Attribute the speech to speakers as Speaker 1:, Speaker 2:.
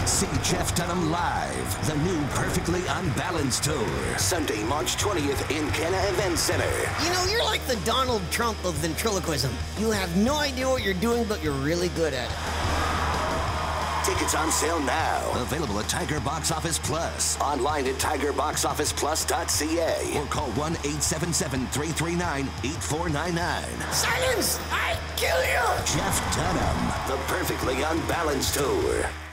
Speaker 1: See Jeff Dunham live, the new Perfectly Unbalanced tour. Sunday, March 20th, Encana Event Centre.
Speaker 2: You know, you're like the Donald Trump of ventriloquism. You have no idea what you're doing, but you're really good at it.
Speaker 1: Tickets on sale now. Available at Tiger Box Office Plus. Online at tigerboxofficeplus.ca. Or call 1-877-339-8499.
Speaker 2: Silence! I kill you!
Speaker 1: Jeff Dunham, the Perfectly Unbalanced tour.